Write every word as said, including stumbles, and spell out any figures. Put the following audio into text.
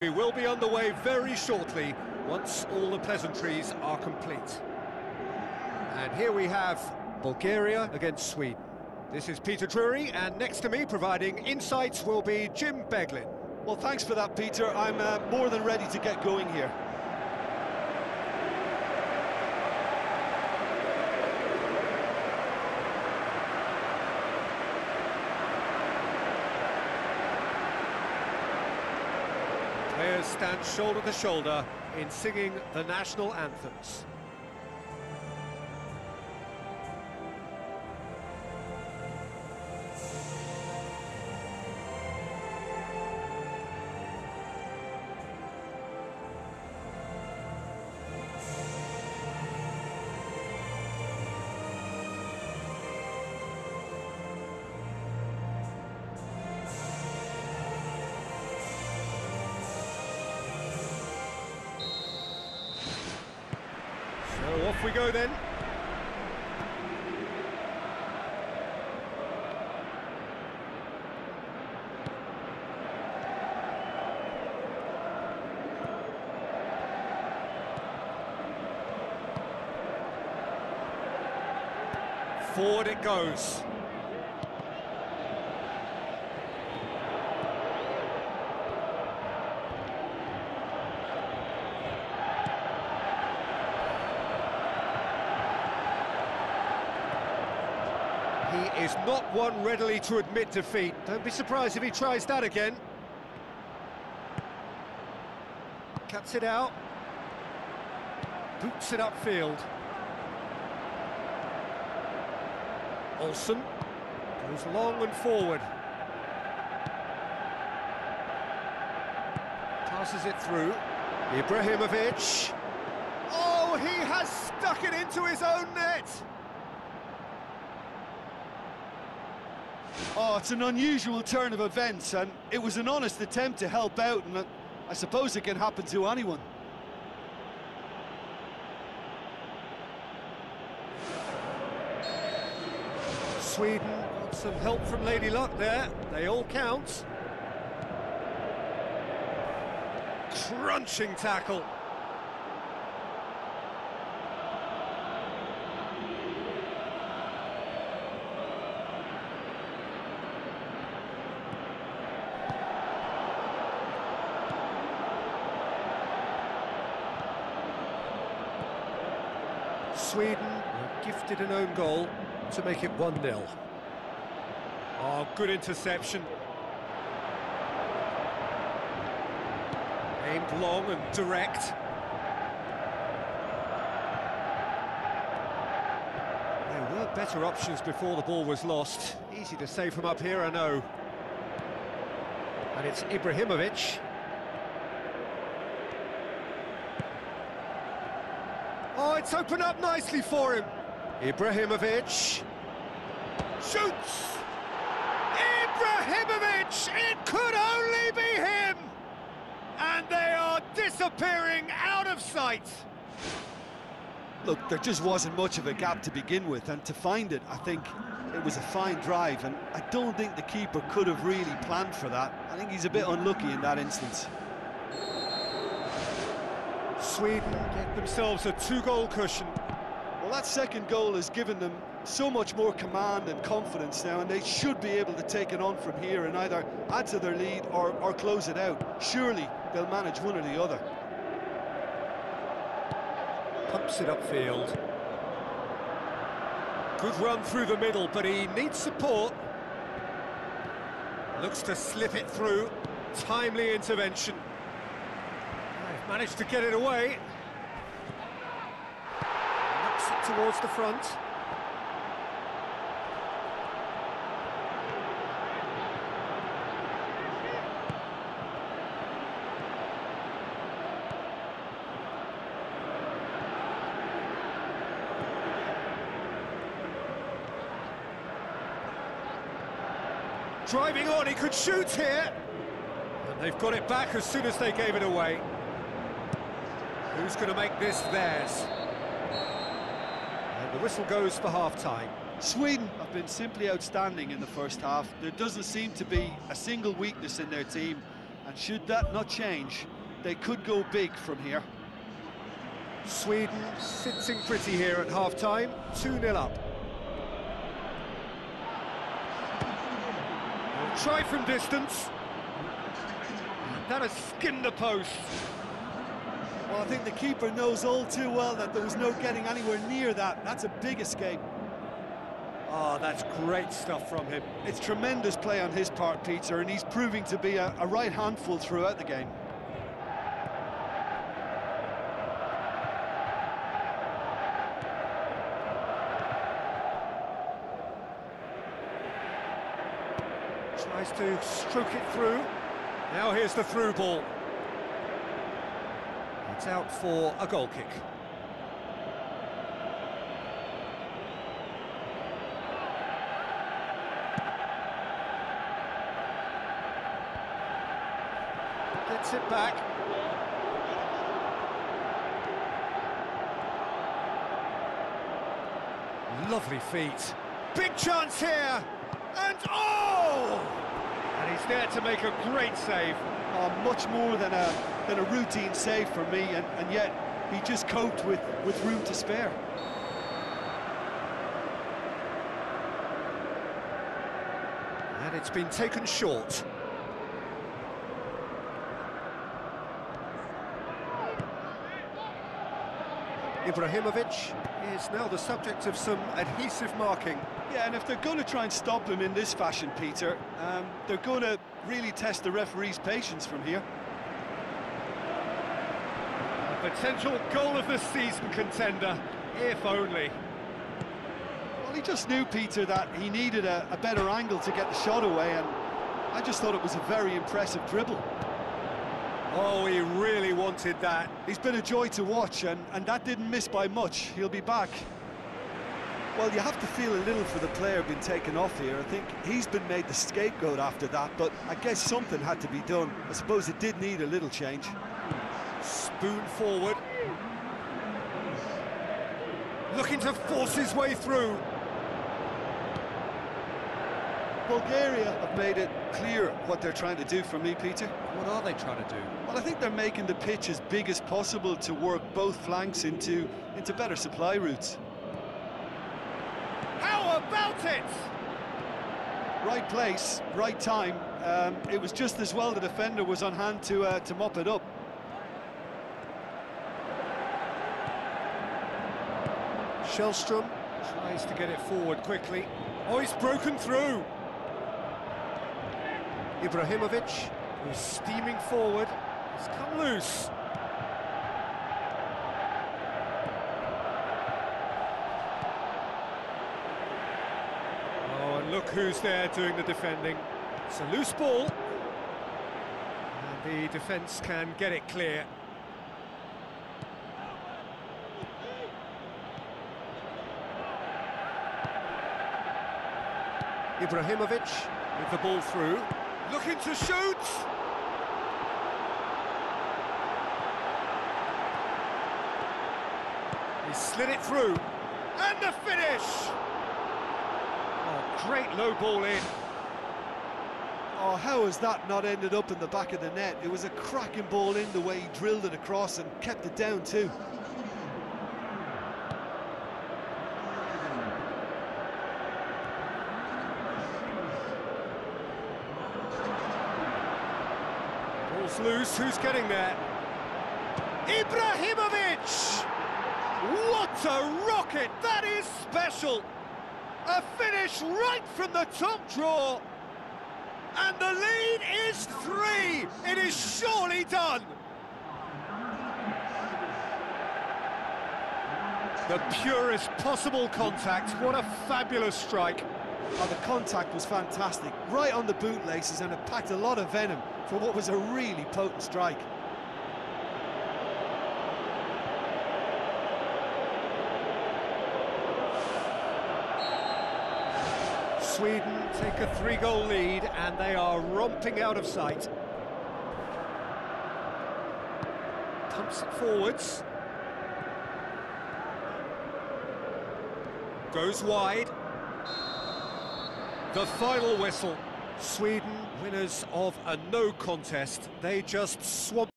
We will be underway very shortly, once all the pleasantries are complete. And here we have Bulgaria against Sweden. This is Peter Drury, and next to me, providing insights, will be Jim Beglin. Well, thanks for that, Peter. I'm uh, more than ready to get going here. Players stand shoulder to shoulder in singing the national anthems. So off we go then. Forward it goes. He is not one readily to admit defeat. Don't be surprised if he tries that again. Cuts it out. Boots it upfield. Olsen goes long and forward. Passes it through. Ibrahimovic. Oh, he has stuck it into his own net! Oh, it's an unusual turn of events, and it was an honest attempt to help out, and I suppose it can happen to anyone. Sweden got some help from Lady Luck there. They all count. Crunching tackle. Sweden were gifted an own goal to make it one nil. Oh, good interception. Aimed long and direct. There were better options before the ball was lost. Easy to say from up here, I know. And it's Ibrahimovic. Oh, it's opened up nicely for him. Ibrahimovic shoots! Ibrahimovic! It could only be him! And they are disappearing out of sight. Look, there just wasn't much of a gap to begin with, and to find it, I think it was a fine drive, and I don't think the keeper could have really planned for that. I think he's a bit unlucky in that instance. Sweden get themselves a two-goal cushion. Well, that second goal has given them so much more command and confidence now, and they should be able to take it on from here and either add to their lead or, or close it out. Surely they'll manage one or the other. Pumps it upfield. Good run through the middle, but he needs support. Looks to slip it through. Timely intervention. They've managed to get it away. Knocks it towards the front. Driving on, he could shoot here. And they've got it back as soon as they gave it away. Who's going to make this theirs? And the whistle goes for half-time. Sweden have been simply outstanding in the first half. There doesn't seem to be a single weakness in their team. And should that not change, they could go big from here. Sweden sitting pretty here at half-time, two nil up. They'll try from distance. That has skinned the post. Well, I think the keeper knows all too well that there was no getting anywhere near that. That's a big escape. Oh, that's great stuff from him. It's tremendous play on his part, Peter, and he's proving to be a, a right handful throughout the game. Tries to stroke it through. Now here's the through ball. It's out for a goal kick. Gets it back. Lovely feet. Big chance here. And oh! And he's there to make a great save. Oh, much more than a than a routine save for me, and, and yet he just coped with, with room to spare. And it's been taken short. Ibrahimovic is now the subject of some adhesive marking. Yeah, and if they're going to try and stop him in this fashion, Peter, um, they're going to really test the referee's patience from here. A potential goal of the season contender, if only. Well, he just knew, Peter, that he needed a, a better angle to get the shot away, and I just thought it was a very impressive dribble. Oh, he really wanted that. He's been a joy to watch, and, and that didn't miss by much. He'll be back. Well, you have to feel a little for the player being taken off here. I think he's been made the scapegoat after that, but I guess something had to be done. I suppose it did need a little change. Spoon forward. Looking to force his way through. Bulgaria have made it clear what they're trying to do for me, Peter. What are they trying to do? Well, I think they're making the pitch as big as possible to work both flanks into, into better supply routes. How about it? Right place, right time. Um, it was just as well the defender was on hand to, uh, to mop it up. Shellstrom tries to get it forward quickly. Oh, he's broken through. Ibrahimovic, who's steaming forward, has come loose. Oh, and look who's there doing the defending. It's a loose ball. And the defence can get it clear. Ibrahimovic with the ball through. Looking to shoot! He slid it through. And the finish! Oh, great low ball in. Oh, how has that not ended up in the back of the net? It was a cracking ball in the way he drilled it across and kept it down too. Ball's loose, who's getting there? Ibrahimovic! What a rocket! That is special! A finish right from the top drawer! And the lead is three! It is surely done! The purest possible contact, what a fabulous strike. Oh, the contact was fantastic, right on the bootlaces, and it packed a lot of venom for what was a really potent strike. Sweden take a three-goal lead and they are romping out of sight. Pumps it forwards. Goes wide. The final whistle. Sweden, winners of a no contest. They just swamped